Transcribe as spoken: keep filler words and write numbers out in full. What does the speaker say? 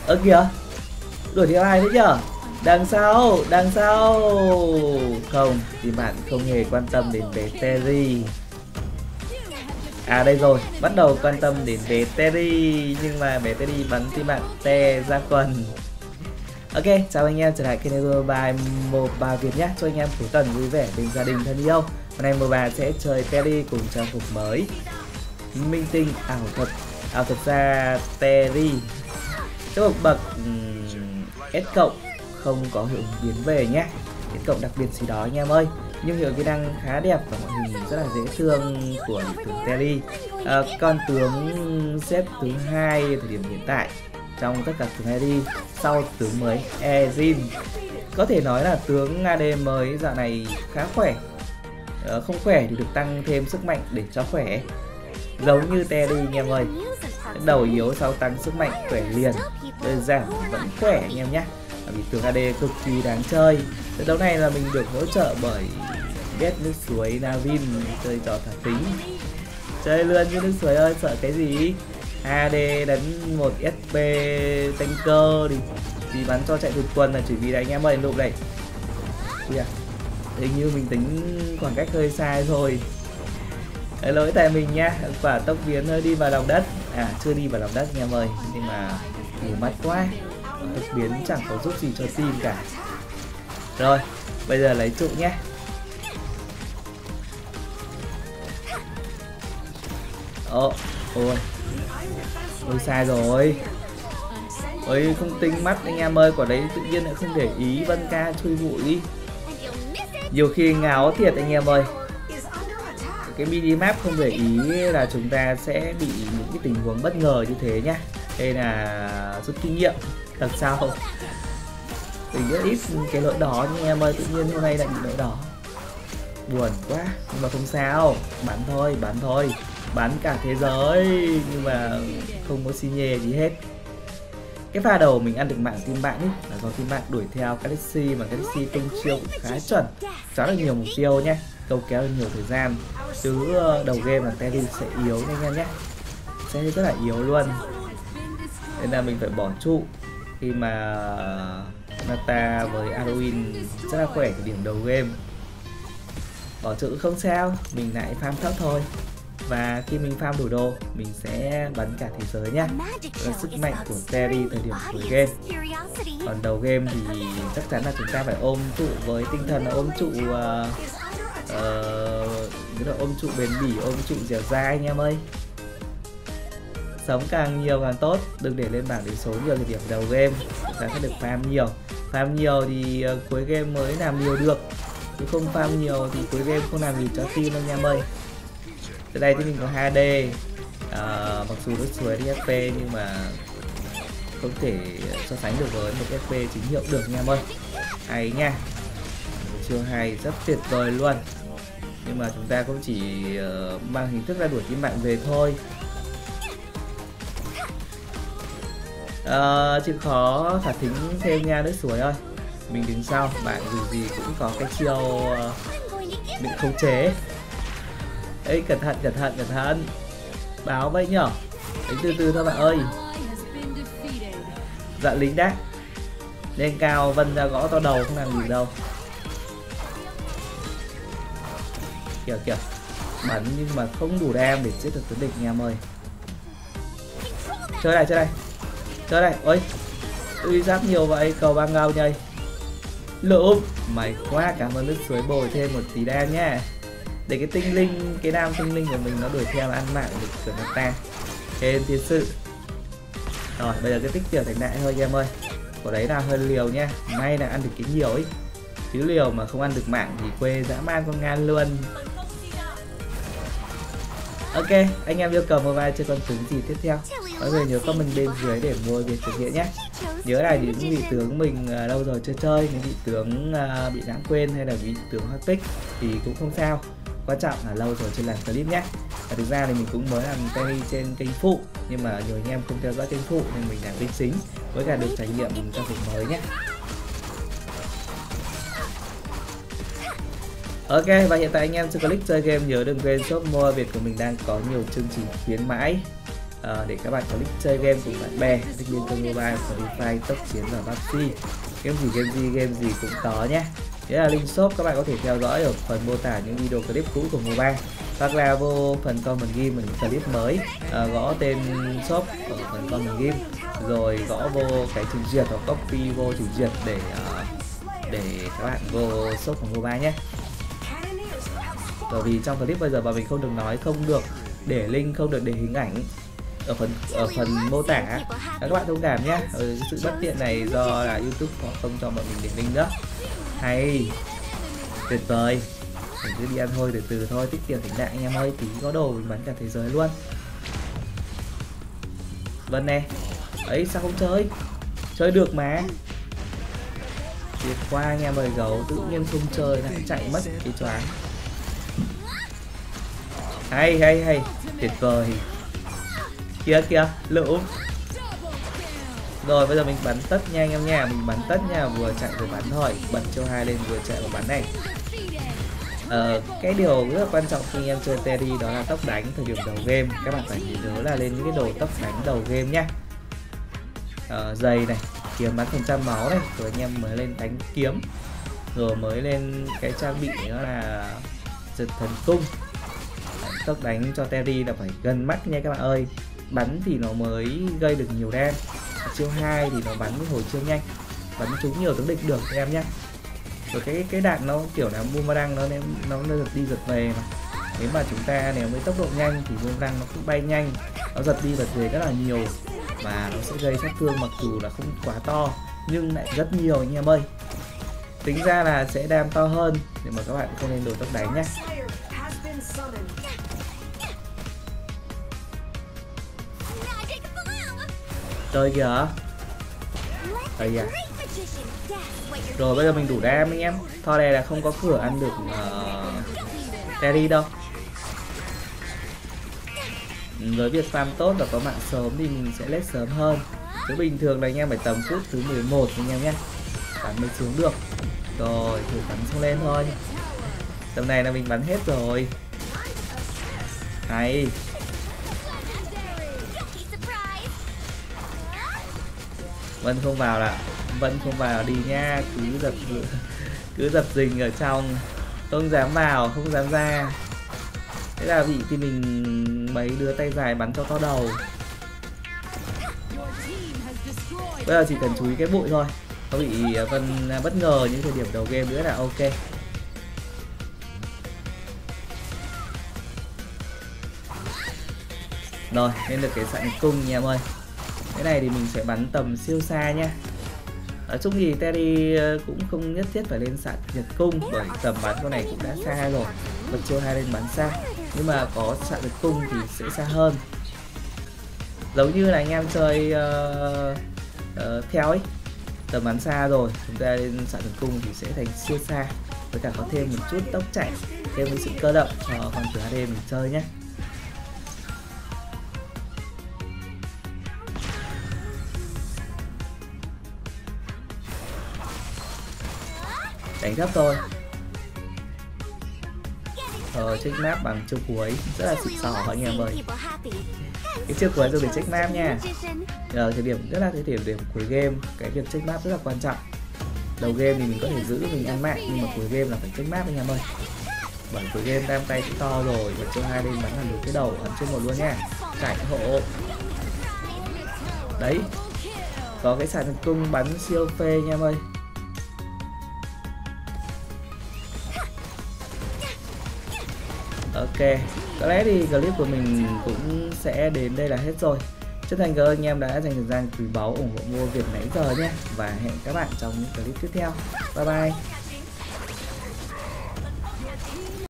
Ơ kìa, đuổi theo ai thế nhở? Đằng sau, đằng sau. Không, thì bạn không hề quan tâm đến bé Terry. À đây rồi, bắt đầu quan tâm đến bé Terry. Nhưng mà bé Terry bắn team bạn te ra quần. Ok, chào anh em trở lại kênh Mobile Mobile Việt nhé. Cho anh em cuối tuần vui vẻ bên gia đình thân yêu. Hôm nay Mobile sẽ chơi Terry cùng trang phục mới minh tinh ảo thuật. Ảo thuật ra Terry trang phục bậc um, S cộng, không có hiệu ứng biến về nhé. S cộng đặc biệt gì đó anh em ơi. Nhưng hiệu kỹ năng khá đẹp và ngoại hình rất là dễ thương của tướng Terry. À, con tướng xếp thứ hai thời điểm hiện tại trong tất cả tướng a đê sau tướng mới Ezin. Có thể nói là tướng a đê mới dạo này khá khỏe. À, không khỏe thì được tăng thêm sức mạnh để cho khỏe. Giống như Terry anh em ơi. Đầu yếu sau tăng sức mạnh khỏe liền. Đơn giản vẫn khỏe anh em nhé. Vì tướng a đê cực kỳ đáng chơi. Trận đấu này là mình được hỗ trợ bởi biết nước suối Navin, chơi trò thả tính. Chơi luôn như nước suối ơi, sợ cái gì. a đê đánh một ét pê tanker thì, thì bắn cho chạy vượt quần là chỉ vì đấy anh em ơi. Lụm này yeah. Hình như mình tính khoảng cách hơi sai rồi. Đấy, lỗi tại mình nha. Quả tốc biến hơi đi vào lòng đất. À chưa đi vào lòng đất anh em ơi. Nhưng mà mù mắt quá. Tốc biến chẳng có giúp gì cho team cả. Rồi bây giờ lấy trụ nhé. Ồ, ôi Ôi sai rồi. Ôi không tính mắt anh em ơi. Quả đấy tự nhiên lại không để ý Vân Ca chui bụi. Nhiều khi ngáo thiệt anh em ơi. Cái minimap không để ý là chúng ta sẽ bị những cái tình huống bất ngờ như thế nhá. Đây là rút kinh nghiệm. Thật sao mình rất ít cái lỗi đó nhưng em ơi, tự nhiên hôm nay lại bị lỗi đó. Buồn quá. Nhưng mà không sao. Bắn thôi, bắn thôi. Bắn cả thế giới. Nhưng mà không có xi nhê gì hết. Cái pha đầu mình ăn được mạng team bạn ấy là do team bạn đuổi theo Galaxy, mà Galaxy tung chiêu cũng khá chuẩn, chọn được nhiều mục tiêu nhé, câu kéo được nhiều thời gian. Chứ đầu game là Terry sẽ yếu anh em nhé, sẽ rất là yếu luôn. Nên là mình phải bỏ trụ khi mà Nata với Halloween rất là khỏe ở điểm đầu game. Bỏ trụ không sao, mình lại farm thấp thôi. Và khi mình farm đủ đồ, mình sẽ bắn cả thế giới nhá. Đó là sức mạnh của Terry thời điểm cuối game. Còn đầu game thì chắc chắn là chúng ta phải ôm trụ với tinh thần là ôm trụ uh, uh, là ôm trụ bền bỉ, ôm trụ dẻo dai anh em ơi. Sống càng nhiều càng tốt, đừng để lên bảng điểm số nhiều thời điểm đầu game. Chúng ta sẽ được farm nhiều. Farm nhiều thì uh, cuối game mới làm nhiều được. Chứ không farm nhiều thì cuối game không làm gì cho team anh em ơi. Từ đây thì mình có hai đê, à, mặc dù nó suối đi ép pê nhưng mà không thể so sánh được với một ép pê chính hiệu được nha em ơi. Hay nha, chiêu hay rất tuyệt vời luôn. Nhưng mà chúng ta cũng chỉ uh, mang hình thức ra đuổi team bạn về thôi. Uh, chịu khó thả thính thêm nha nước suối ơi. Mình đứng sau, bạn dù gì cũng có cái chiêu uh, bị khống chế. Ê cẩn thận cẩn thận cẩn thận. Báo vậy nhở. Đánh từ từ thôi bạn ơi. Dạ lính đã. Lên cao Vân ra gõ to đầu không làm gì đâu. Kìa kìa. Bắn nhưng mà không đủ đam để giết được tướng địch nha em ơi. Chơi này chơi này. Chơi này. Ôi ui giáp nhiều vậy. Cầu băng ngao nhây. Lụm. Mày quá, cảm ơn nước suối bồi thêm một tí đam nhá. Để cái tinh linh, cái đam tinh linh của mình nó đuổi theo ăn mạng được của người ta. Thêm thiên sự. Rồi bây giờ cái tích tiểu thành đại thôi em ơi. Của đấy là hơi liều nha. May là ăn được cái nhiều ấy. Chứ liều mà không ăn được mạng thì quê dã man con ngan luôn. Ok, anh em yêu cầu mobile chơi con tướng gì tiếp theo? Mọi người nhớ comment bên dưới để mua việc thực hiện nhé. Nhớ là những vị tướng mình uh, lâu rồi chưa chơi, những vị tướng uh, bị lãng quên hay là vị tướng hot pick thì cũng không sao. Quan trọng là lâu rồi chưa làm clip nhé. Và thực ra thì mình cũng mới làm Terry trên kênh phụ, nhưng mà nhiều anh em không theo dõi kênh phụ nên mình làm kênh chính với cả được trải nghiệm trang phục mới nhé. Ok, và hiện tại anh em chưa click chơi game nhớ đừng quên shop mua Việt của mình đang có nhiều chương trình khuyến mãi uh, để các bạn có lịch chơi game cùng bạn bè, thích Liên Quân Mobile, Free Fire, Tốc Chiến và pê u bê giê. Game gì game gì game gì cũng có nhé. Thế là link shop các bạn có thể theo dõi ở phần mô tả những video clip cũ của mobile, hoặc là vô phần comment game những clip mới, à, gõ tên shop ở phần comment game rồi gõ vô cái trình duyệt hoặc copy vô trình duyệt để uh, để các bạn vô shop của mobile nhé. Bởi vì trong clip bây giờ mà mình không được nói, không được để link, không được để hình ảnh ở phần ở phần mô tả, các bạn thông cảm nhé. Ừ, sự bất tiện này do là YouTube họ không cho bọn mình để link nữa. Hay, tuyệt vời. Mình cứ đi ăn thôi, từ từ thôi, tích tiền tỉnh đại anh em ơi, tí có đồ mình bắn cả thế giới luôn. Vân nè, ấy sao không chơi? Chơi được mà. Tuyệt qua anh em ơi, gấu tự nhiên không chơi lại chạy mất cái choáng. Hay hay hay, tuyệt vời. Kìa kìa, lũ. Rồi bây giờ mình bắn tất nha anh em nha, mình bắn tất nha, vừa chạy vừa bắn thôi, bật chiêu hai lên vừa chạy và bắn này. Ờ, cái điều rất là quan trọng khi anh em chơi Terry đó là tốc đánh thời điểm đầu game. Các bạn phải nhớ là lên những cái đồ tốc đánh đầu game nhá. Ờ, giày này, kiếm bắn phần trăm máu này, rồi anh em mới lên đánh kiếm, rồi mới lên cái trang bị đó là giật thần cung. Tốc đánh cho Terry là phải gần mắt nha các bạn ơi, bắn thì nó mới gây được nhiều đam. Chiêu hai thì nó bắn với hồi chiêu nhanh, bắn trúng nhiều tướng địch được các em nhé. Rồi cái cái đạn nó kiểu là boomerang, nó nó nó giật đi giật về mà. Nếu mà chúng ta nếu với tốc độ nhanh thì boomerang nó cũng bay nhanh, nó giật đi giật về rất là nhiều và nó sẽ gây sát thương mặc dù là không quá to nhưng lại rất nhiều anh em ơi. Tính ra là sẽ đam to hơn, nhưng mà các bạn không nên đổi tốc đánh nhé. Chơi kìa. Đây à. Rồi bây giờ mình đủ đam anh em. Tho này là không có cửa ăn được uh, Terry đâu. Với việc farm tốt và có mạng sớm thì mình sẽ lết sớm hơn. Chứ bình thường là anh em phải tầm phút thứ mười một anh em nhé, bắn mới xuống được. Rồi thử bắn xuống lên thôi. Tầm này là mình bắn hết rồi. Hay. Vân không vào là Vân không vào đi nha, cứ dập cứ dập dình ở trong, không dám vào, không dám ra. Thế là bị thì mình mấy đứa tay dài bắn cho to đầu. Bây giờ chỉ cần chú ý cái bụi thôi, có bị Vân bất ngờ những thời điểm đầu game nữa là ok. Rồi, nên được cái sạn cung nha em ơi. Cái này thì mình sẽ bắn tầm siêu xa nhá. Ở chung thì Terry cũng không nhất thiết phải lên sạn nhật cung, bởi tầm bắn con này cũng đã xa rồi, bật chiêu hai lên bắn xa. Nhưng mà có sạn nhật cung thì sẽ xa hơn. Giống như là anh em chơi uh, uh, theo ấy, tầm bắn xa rồi chúng ta lên sạn nhật cung thì sẽ thành siêu xa, với cả có thêm một chút tốc chạy, thêm một sự cơ động cho con chứa hát đê mình chơi nhé. Đánh thấp thôi. Ờ, check map bằng chiêu cuối rất là xịn sò anh em ơi. Cái chiêu cuối dùng để check map nha. Ở thời điểm rất là thời điểm điểm cuối game, cái việc check map rất là quan trọng. Đầu game thì mình có thể giữ mình ăn mạng, nhưng mà cuối game là phải check map anh em ơi. Bởi cuối game đam tay cũng to rồi, và chiêu hai lên bắn là được cái đầu ấn trên một luôn nha. Chạy hộ. Đấy. Có cái sải thần cung bắn siêu phê nha em ơi. Ok, có lẽ thì clip của mình cũng sẽ đến đây là hết rồi. Chân thành cảm ơn anh em đã dành thời gian quý báu ủng hộ Mua Việt nãy giờ nhé. Và hẹn các bạn trong những clip tiếp theo. Bye bye.